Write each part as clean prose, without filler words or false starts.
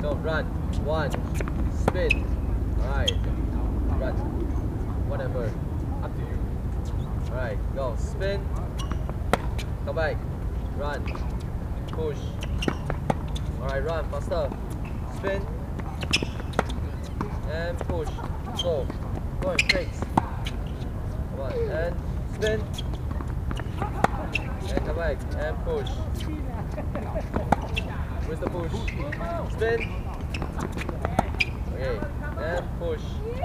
go, run. 1, spin. Alright, run. Whatever, up to you. Alright, go, spin. Come back, run. Push. Alright, run faster. Spin. And push. So, go and fix. Come on, and spin. And come back, and push. Where's the push? Spin. Okay, and push.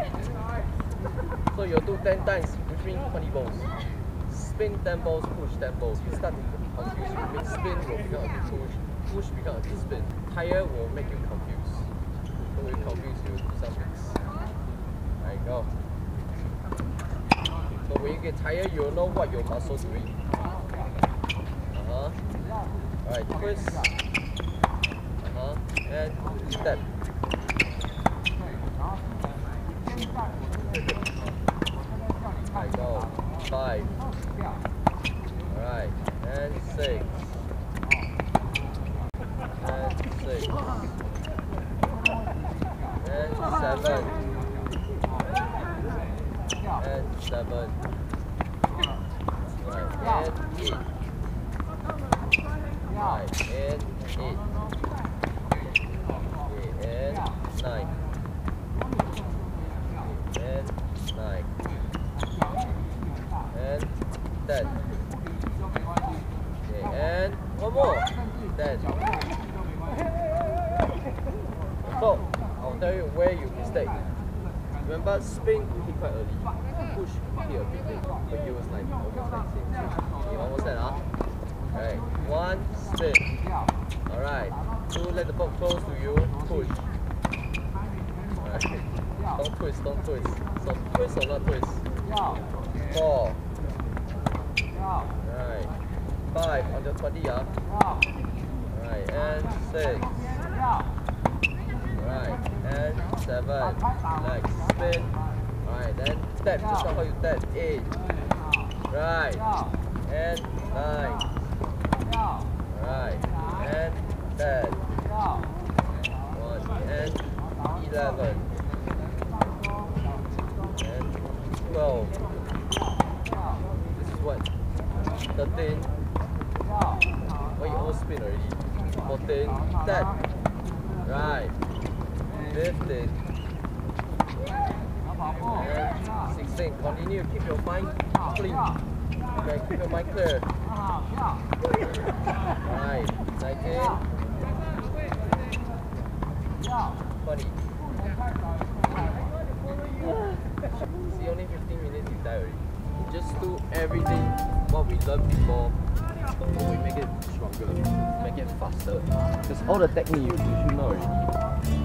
So you'll do 10 times, which means 20 balls. Spin 10 balls, push 10 balls. You start to confuse. You mean spin will become a push, push become a spin. Tire will make you confused. So when you confuse, you do some mix. Alright, go. So when you get tired, you'll know what your muscles doing. Alright, twist. And step. Alright, go. 5. Alright, and 6. And 6. And 7. And 7. Right, and 8. Right, and 8. Okay, and 9. And 9. And 10. Okay, and one more. 10. So, I'll tell you where you mistake. Remember, spin hit quite early. Push hit a bit late. But you was like almost like same. Okay, almost there, huh? Alright, 1, spin. Alright, 2, let the ball close to you. Push. Alright, don't twist, don't twist. So twist or not twist? 4. Alright, 5 on your 20, huh? Alright, and 6. Alright, and 7. Like spin. Alright, then tap. Just how you tap. 8. Right. And 9. Alright, and 10. 1 and 11. And 12. This is what? 13. Oh, you almost spin already. 14. Tap. Right. 15. And 16. Continue. Keep your mind clean. Okay, keep your mind clear. Right. 19. 20. See, only 15 minutes you die already. Just do everything what we learned before, but we make it stronger, make it faster. Because all the technique you should know already.